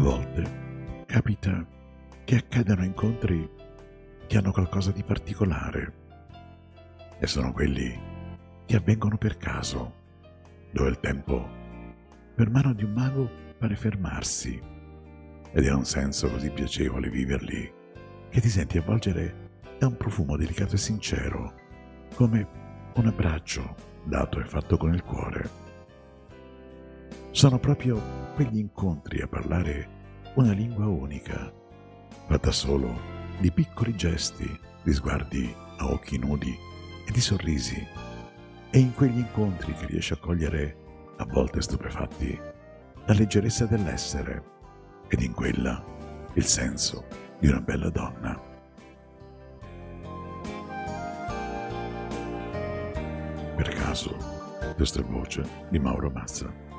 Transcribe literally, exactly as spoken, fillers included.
volte capita che accadano incontri che hanno qualcosa di particolare e sono quelli che avvengono per caso, dove il tempo, per mano di un mago, pare fermarsi ed ha un senso così piacevole viverli che ti senti avvolgere da un profumo delicato e sincero, come un abbraccio dato e fatto con il cuore. Sono proprio quegli incontri a parlare una lingua unica, fatta solo di piccoli gesti, di sguardi a occhi nudi e di sorrisi. È in quegli incontri che riesci a cogliere, a volte stupefatti, la leggerezza dell'essere ed in quella il senso di una bella donna. Per caso, questa è voce di Mauro Mazza.